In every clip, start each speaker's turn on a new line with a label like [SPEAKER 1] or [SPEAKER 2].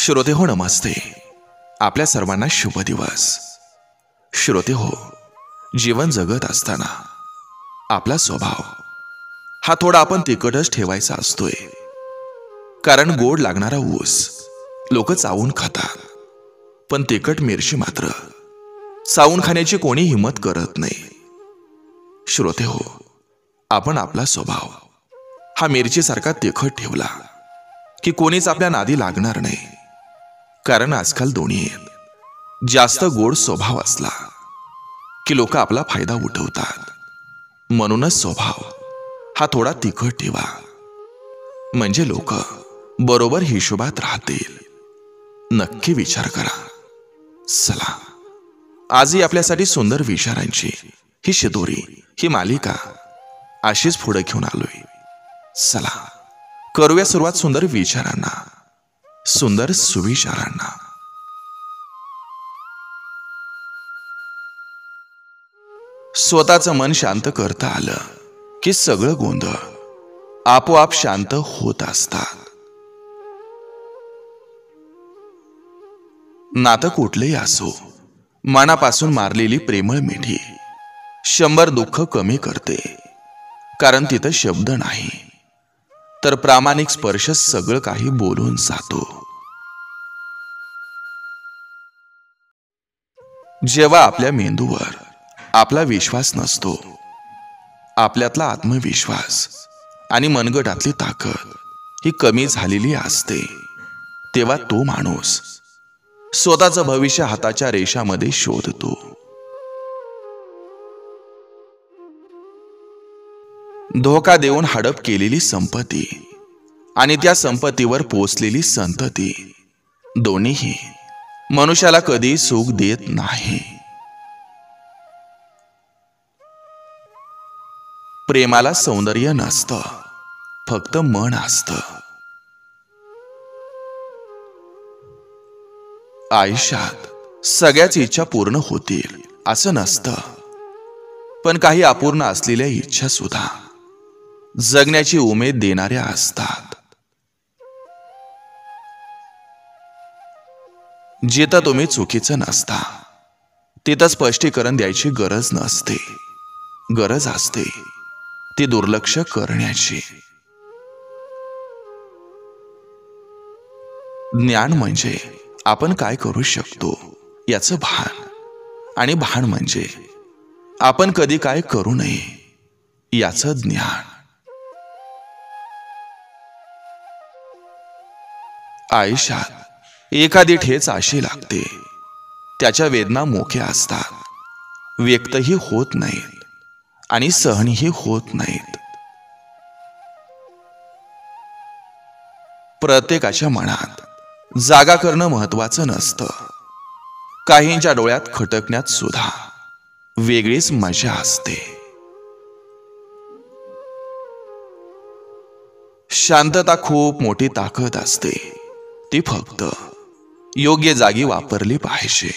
[SPEAKER 1] श्रोते हो, नमस्ते. आपल्या सर्वांना शुभ दिवस. श्रोते हो, जीवन जगत असताना आपला स्वभाव हा थोडा आपण तिखटच ठेवायचा असतोय. कारण गोड लागणारा ऊस लोक चावून खातात, पण तिखट मिरची मात्र चावून खाण्याची कोणी हिंमत करत नाही. श्रोते हो, आपण आपला स्वभाव हा मिरचीसारखा तिखट ठेवला की कोणीच आपल्या नादी लागणार नाही. कारण आजकाल दोन्ही जास्त गोड स्वभाव असला की लोक आपला फायदा उठवतात. म्हणूनच स्वभाव हा थोडा तिखट ठेवा, म्हणजे लोक बरोबर हिशोबात राहतील. नक्की विचार करा. चला, आजही आपल्यासाठी सुंदर विचारांची ही शिदोरी, ही मालिका अशीच पुढे घेऊन आलोय. चला, करूया सुरुवात सुंदर विचारांना, सुंदर सुविचारांना. स्वतःचं मन शांत करता आलं की सगळं गोंधळ आपोआप शांत होत असतात. नातं कुठलेही असो, मनापासून मारलेली प्रेमळ मिठी 100 दुःख कमी करते. कारण तिथं शब्द नाही, तर प्रामाणिक स्पर्श सगळं काही बोलून जातो. जेव्हा आपल्या मेंदूवर आपला विश्वास नसतो, आपल्यातला आत्मविश्वास आणि मनगटातली ताकद ही कमी झालेली असते, तेव्हा तो माणूस स्वतःचं भविष्य हाताच्या रेषामध्ये शोधतो. धोका देऊन हडप केलेली संपत्ती आणि त्या संपत्तीवर पोचलेली संतती दोन्हीही मनुष्याला कधी सुख देत नाही. प्रेमाला सौंदर्य नसतं, फक्त मन असतं. आयुष्यात सगळ्याच इच्छा पूर्ण होतील असं नसतं, पण काही अपूर्ण असलेल्या इच्छा सुद्धा जगण्याची उमेद देणाऱ्या असतात. जिथं तुम्ही चुकीचं नसता तिथं स्पष्टीकरण द्यायची गरज नसते. गरज असते ती दुर्लक्ष करण्याची. ज्ञान म्हणजे आपण काय करू शकतो याचं भान, आणि भान म्हणजे आपण कधी काय करू नये याचं ज्ञान. आयुष्यात एखादी ठेच अशी लागते, त्याच्या वेदना मोठ्या असतात, व्यक्तही होत नाहीत आणि सहनही होत नाहीत. प्रत्येकाच्या मनात जागा करणं महत्वाचं नसतं. काहींच्या डोळ्यात खटकण्यात सुद्धा वेगळीच मजा असते. शांतता खूप मोठी ताकद असते, ती फक्त योग्य जागी वापरली पाहिजे.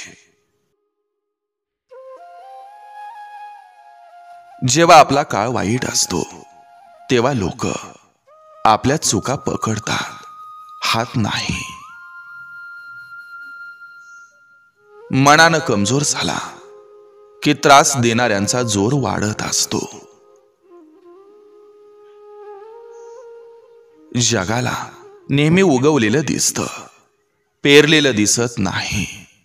[SPEAKER 1] जेव्हा आपला काळ वाईट असतो तेव्हा लोक आपल्या चुका पकडतात, हात नाही. मनानं कमजोर झाला की त्रास देणाऱ्यांचा जोर वाढत असतो. जगाला नेहमी उगवलेलं दिसतं, पेरलेलं दिसत नाही.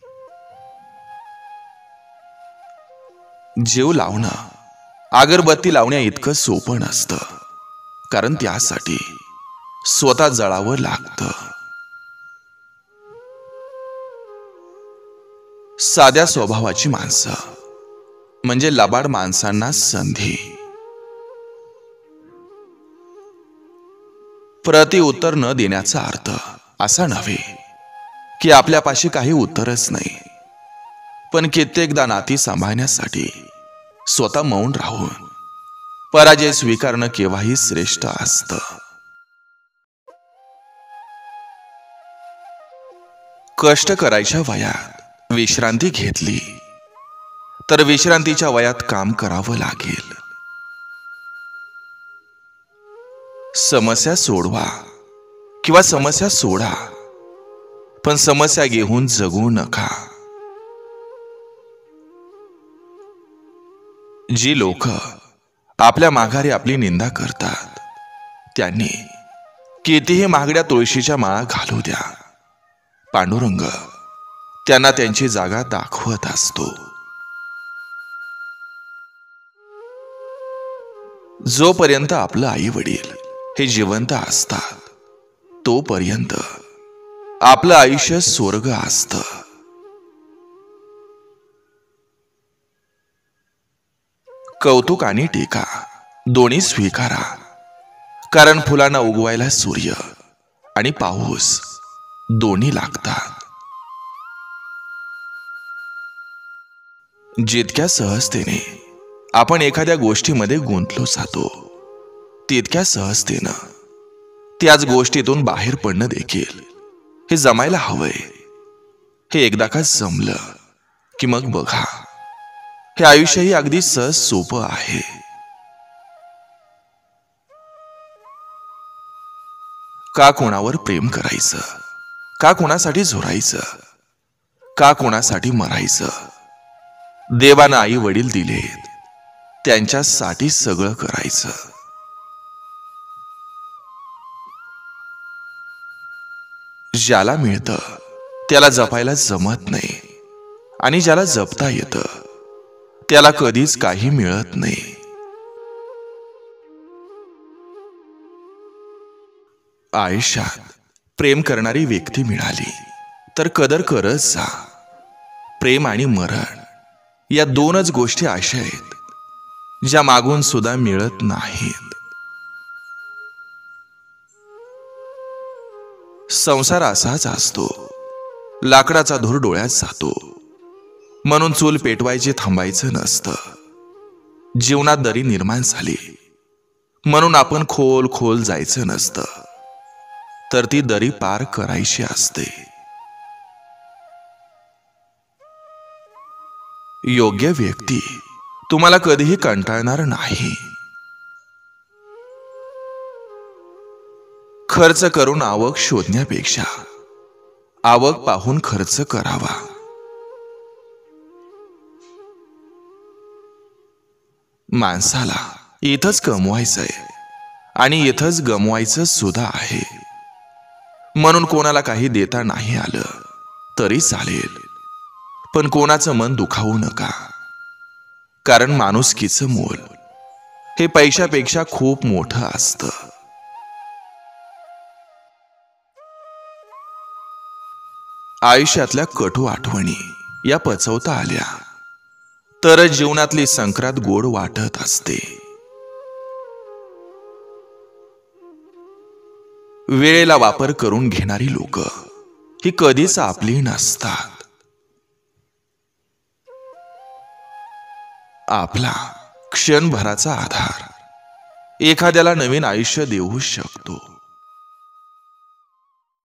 [SPEAKER 1] जीव लावणं अगरबत्ती लावण्या इतकं सोपं नसतं, कारण त्यासाठी स्वतः जळावं लागतं. साध्या स्वभावाची माणसं म्हणजे लबाड माणसांना संधी. प्रतिउत्तर न देण्याचा अर्थ असा नव्हे की आपल्यापाशी काही उत्तरच नाही, पण कित्येकदा नाती सांभाळण्यासाठी स्वतः मौन राहून पराजय स्वीकारणं केव्हाही श्रेष्ठ असतं. कष्ट करायच्या वयात विश्रांती घेतली तर विश्रांतीच्या वयात काम करावं लागेल. समस्या सोडवा किंवा समस्या सोडा, पण समस्या घेऊन जगू नका. जी लोक आपल्या माघारी आपली निंदा करतात त्यांनी कितीही महागड्या तुळशीच्या माळा घालू द्या, पांडुरंग त्यांना त्यांची जागा दाखवत असतो. जोपर्यंत आपलं आई वडील हे जिवंत असतात तोपर्यंत आपलं आयुष्य स्वर्ग असतं. कौतुक आणि टीका दोन्ही स्वीकारा, कारण फुलांना उगवायला सूर्य आणि पाऊस दोन्ही लागतात. जितक्या सहजतेने आपण एखाद्या गोष्टीमध्ये गुंतलो जातो तितक्या सहजतेनं त्याच गोष्टीतून बाहेर पडणं देखील हे जमायला हवंय. हे एकदा का जमलं की मग बघा, हे आयुष्यही अगदी सहज सोपं आहे. का कोणावर प्रेम करायचं, का कोणासाठी झोरायचं, का कोणासाठी मरायचं. देवानं आई वडील दिलेत त्यांच्यासाठी सगळं करायचं. ज्याला मिळतं त्याला जपायला जमत नाही, आणि ज्याला जपता येतं त्याला कधीच काही मिळत नाही. आयुष्यात प्रेम करणारी व्यक्ती मिळाली तर कदर करत जा. प्रेम आणि मरण या दोनच गोष्टी अशा आहेत ज्या मागून सुद्धा मिळत नाहीत. संसार असाच असतो, लाकडाचा धूर डोळ्यात जातो म्हणून चूल पेटवायची थांबायचं नसतं. जीवनात दरी निर्माण झाली म्हणून आपण खोल खोल जायचं नसतं, तर ती दरी पार करायची असते. योग्य व्यक्ती तुम्हाला कधीही कंटाळणार नाही. खर्च करून आवक शोधण्यापेक्षा आवक पाहून खर्च करावा. माणसाला इथंच कमवायचंय आणि इथंच गमवायचं सुद्धा आहे. म्हणून कोणाला काही देता नाही आलं तरी चालेल, पण कोणाचं मन दुखावू नका, कारण माणुसकीचं मोल हे पैशापेक्षा खूप मोठं असतं. आयुष्यातल्या कटू आठवणी या पचवता आल्या तरच जीवनातली संक्रांत गोड वाटत असते. वेळेला वापर करून घेणारी लोक ही कधीच आपली नसतात. आपला क्षणभराचा आधार एखाद्याला नवीन आयुष्य देऊ शकतो.